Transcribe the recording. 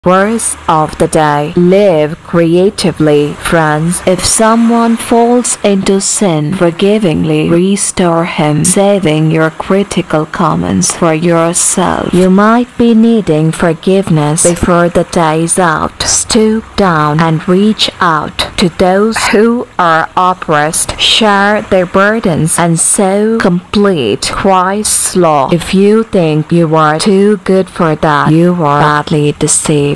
Verse of the day. Live creatively, friends. If someone falls into sin, forgivingly restore him, saving your critical comments for yourself. You might be needing forgiveness before the day's out. Stoop down and reach out to those who are oppressed. Share their burdens and so complete Christ's law. If you think you are too good for that, you are badly deceived.